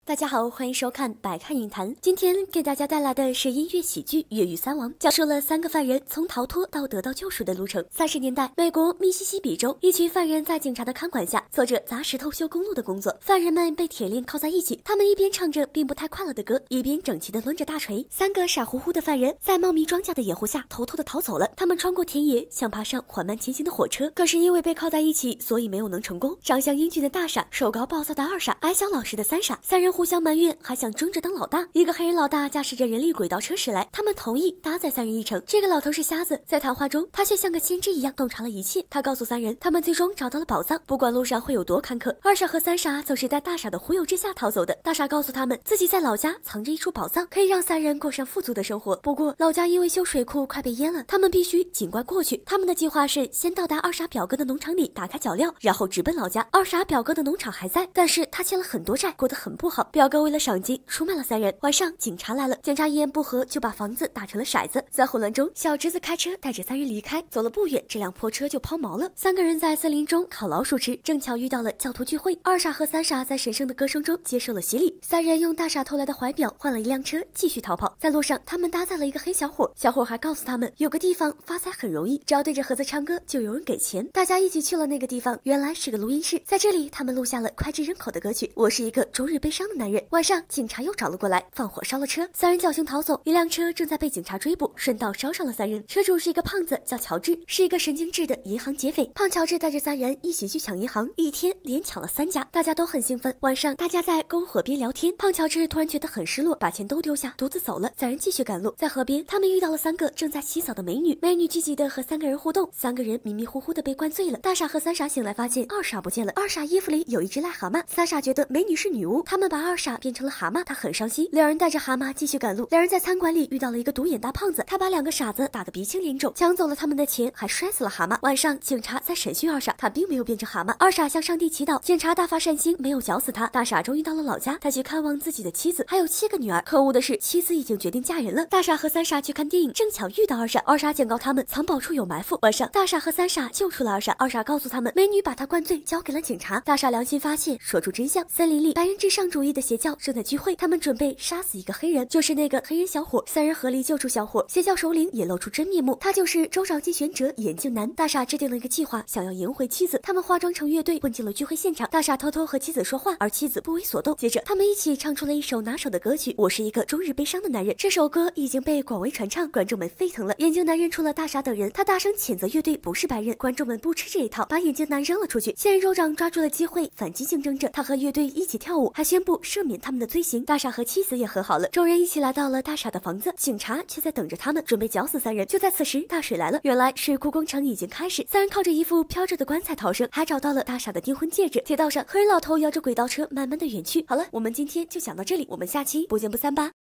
大家好，欢迎收看百看影坛。今天给大家带来的是音乐喜剧《越狱三王》，讲述了三个犯人从逃脱到得到救赎的路程。30年代，美国密西西比州，一群犯人在警察的看管下，做着砸石头修公路的工作。犯人们被铁链铐在一起，他们一边唱着并不太快乐的歌，一边整齐地抡着大锤。三个傻乎乎的犯人在茂密庄稼的掩护下偷偷地逃走了。他们穿过田野，想爬上缓慢前行的火车，可是因为被铐在一起，所以没有能成功。长相英俊的大傻，手高暴躁的二傻，矮小老实的三傻，三人互相埋怨，还想争着当老大。一个黑人老大驾驶着人力轨道车驶来，他们同意搭载三人一程。这个老头是瞎子，在谈话中，他却像个先知一样洞察了一切。他告诉三人，他们最终找到了宝藏，不管路上会有多坎坷。二傻和三傻则是在大傻的忽悠之下逃走的。大傻告诉他们，自己在老家藏着一处宝藏，可以让三人过上富足的生活。不过老家因为修水库快被淹了，他们必须尽快过去。他们的计划是先到达二傻表哥的农场里打开脚镣，然后直奔老家。二傻表哥的农场还在，但是他欠了很多债，过得很不好。表哥为了赏金出卖了三人。晚上警察来了，检察一言不合就把房子打成了骰子。在混乱中，小侄子开车带着三人离开，走了不远，这辆破车就抛锚了。三个人在森林中烤老鼠吃，正巧遇到了教徒聚会。二傻和三傻在神圣的歌声中接受了洗礼。三人用大傻偷来的怀表换了一辆车，继续逃跑。在路上，他们搭载了一个黑小伙，小伙还告诉他们，有个地方发财很容易，只要对着盒子唱歌，就有人给钱。大家一起去了那个地方，原来是个录音室，在这里他们录下了脍炙人口的歌曲《我是一个终日悲伤的男人》。晚上，警察又找了过来，放火烧了车，三人侥幸逃走。一辆车正在被警察追捕，顺道烧上了三人。车主是一个胖子，叫乔治，是一个神经质的银行劫匪。胖乔治带着三人一起去抢银行，一天连抢了3家，大家都很兴奋。晚上，大家在篝火边聊天，胖乔治突然觉得很失落，把钱都丢下，独自走了。三人继续赶路，在河边，他们遇到了3个正在洗澡的美女，美女积极的和3个人互动，3个人迷迷糊糊的被灌醉了。大傻和三傻醒来发现二傻不见了，二傻衣服里有一只癞蛤蟆，三傻觉得美女是女巫，他们把二傻变成了蛤蟆，他很伤心。两人带着蛤蟆继续赶路，两人在餐馆里遇到了一个独眼大胖子，他把2个傻子打得鼻青脸肿，抢走了他们的钱，还摔死了蛤蟆。晚上，警察在审讯二傻，他并没有变成蛤蟆。二傻向上帝祈祷，检察大发善心，没有绞死他。大傻终于到了老家，他去看望自己的妻子，还有7个女儿。可恶的是，妻子已经决定嫁人了。大傻和三傻去看电影，正巧遇到二傻，二傻警告他们藏宝处有埋伏。晚上，大傻和三傻救出了二傻，二傻告诉他们，美女把他灌醉，交给了警察。大傻良心发现，说出真相。森林里，白人至上主义的邪教正在聚会，他们准备杀死一个黑人，就是那个黑人小伙。三人合力救出小伙，邪教首领也露出真面目，他就是州长竞选者眼镜男。大傻制定了一个计划，想要赢回妻子。他们化妆成乐队，混进了聚会现场。大傻偷偷和妻子说话，而妻子不为所动。接着，他们一起唱出了一首拿手的歌曲《我是一个终日悲伤的男人》。这首歌已经被广为传唱，观众们沸腾了。眼镜男认出了大傻等人，他大声谴责乐队不是白人，观众们不吃这一套，把眼镜男扔了出去。现任州长抓住了机会，反击竞争者，他和乐队一起跳舞，还宣布赦免他们的罪行。大傻和妻子也和好了。众人一起来到了大傻的房子，警察却在等着他们，准备绞死三人。就在此时，大水来了，原来水库工程已经开始。三人靠着一副飘着的棺材逃生，还找到了大傻的订婚戒指。铁道上，黑人老头摇着轨道车慢慢的远去。好了，我们今天就讲到这里，我们下期不见不散吧。